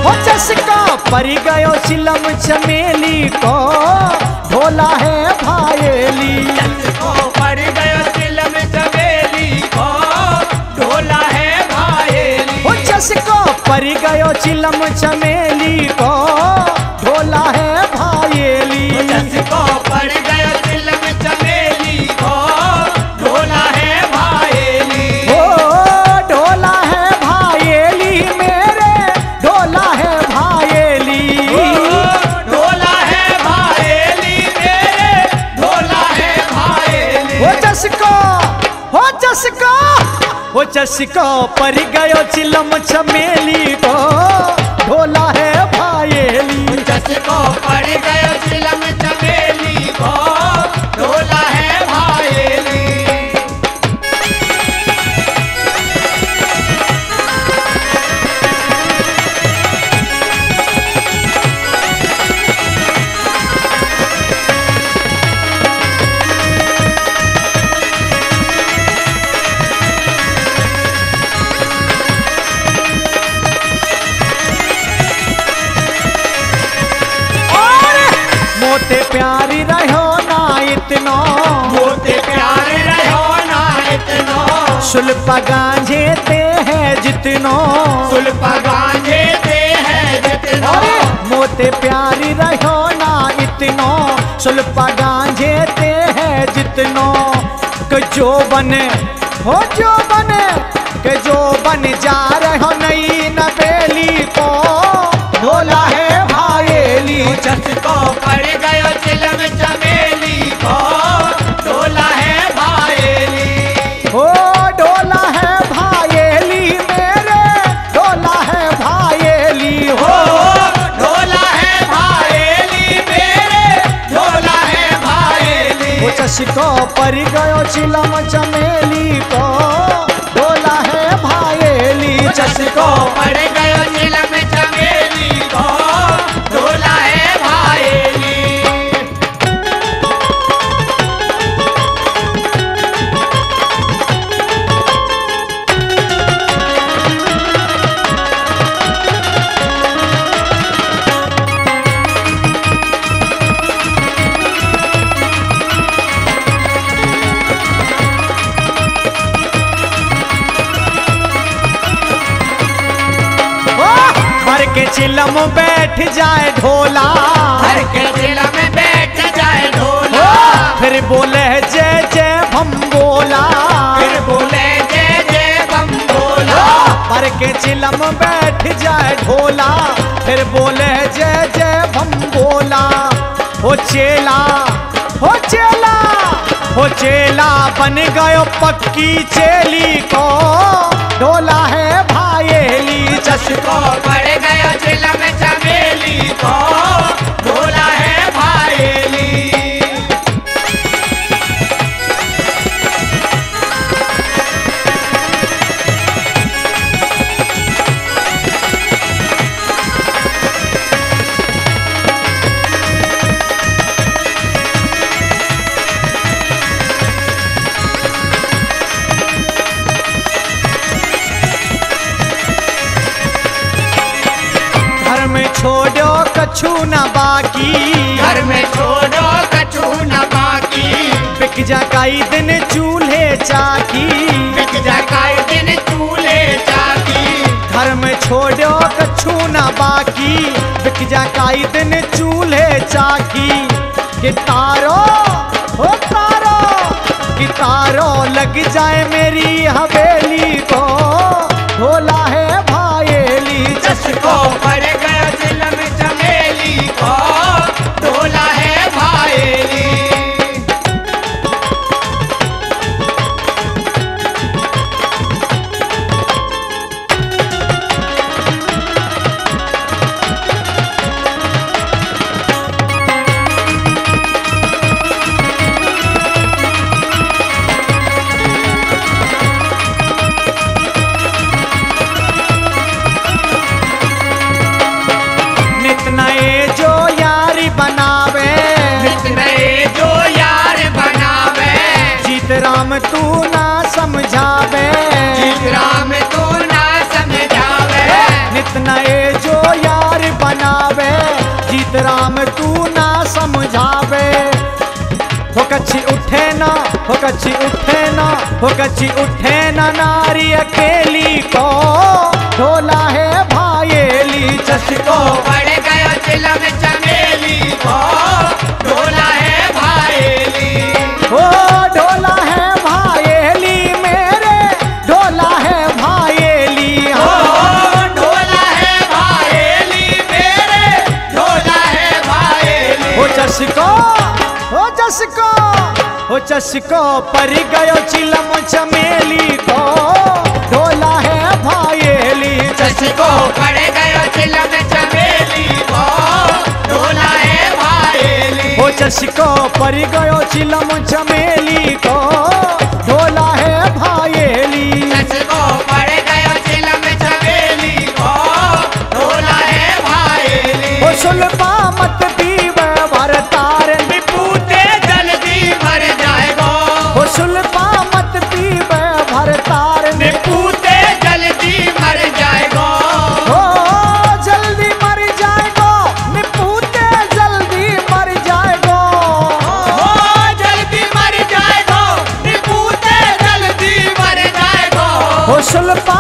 हो चस्का पर गयो चिलम चमेली को ढोला है भायेली। चस्को पर गयो चिलम चमेली को ढोला है भायेली। हो चस्का पर गयो चिलम चमेली को ढोला है भायेली। चस्को पर गयो चिलम चमेली को ढोला है भायेली। हो ढोला है भायेली मेरे ढोला है भायेली। ढोला है भायेली मेरे ढोला है भायेली। हो चस्का हो चस्का पर गयो चिलम चमेली को ढोला है भायेली। चस्को पर गयो चिलम चमेली को ढोला है भायेली। मोते प्यारी रहो ना इतनो मोते प्यारे रहो ना इतनो सुल्प गांझे ते हैं जितनो सुल्पा गांजे ते हैं जितनो मोते प्यारी रहो ना इतनो सुल्प गांझे ते हैं जितनो के जो बने हो जो बने के जो बन जा रहो नई नवेली को ढोला है भायेली। चस्को पर गयो चिलम चमेली को ढोला है भायेली। हो ढोला है भायेली मेरे ढोला है भायेली। हो ढोला है भायेली मेरे ढोला है भायेली। वो चस्को पर गयो चिलम चमेली को ढोला है भायेली। चस्को पर गयो चिलम चमेली को ढोला है भायेली। भर के चिलम बैठ जाए ढोला हर के चिलम बैठ जाए ढोला फिर बोले जय जय भम बोला। फिर बोले जय जय बम बोला। भर के चिलम बैठ जाए ढोला फिर बोले जय जय भम बोला। हो चेला हो चेला हो चेला बन गयो पक्की चेली को ढोला है भायेली। चस्को पर गयो चिलम चमेली को ढोला है भायेली। घर में छोड़ो कछु न बाकी घर में छोड़ो कछु न बाकी बिक जा कई दिन चूल्हे चाकी। बिक जा कई दिन चूल्हे चाकी। घर में छोड़ो कछु न बाकी बिक जा कई दिन चूल्हे चाकी। गितारो हो तारो गितारो लग जाए मेरी हवेली को ढोला है भायेली। चस्को पर गयो चिलम चमेली को ढोला है भायेली। जो यार बनावे, जीत राम तू ना समझावे। हो कच्छी उठे ना, हो कच्छी उठे ना, हो कच्छी उठे ना नारी अकेली को, ढोला है भायेली चस्को पड़ गयो चिलम चमेली को, ढोला है भायेली। ओ ढोला है भायेली मेरे, ढोला है भायेली। ओ ढोला है भायेली मेरे, ढोला है भायेली। हो चस्को, हो चस्को, हो चस्को पर गयो चिलम चमेली को, ढोला है भायेली चस्को पड़ गयो चिलम चमेली को, ढोला है भायेली। हो चस्को पर गयो चिलम चमेली को, ढोला है भायेली। चस्को पड़ गयो चिलम चमेली को, ढोला है भायेली। हो सुलभा मत पीवे भरतार, विपूते जल्दी मर जाएगो, हो सुलभा मत पीवे भरतार, विपूते जल्दी मर जाएगो। हो जल्दी मर जाएगो, निपूते जल्दी मर जाएगो। ओ जल्दी मर जाएगो, विपूते जल्दी मर जाएगो। हो सुलभ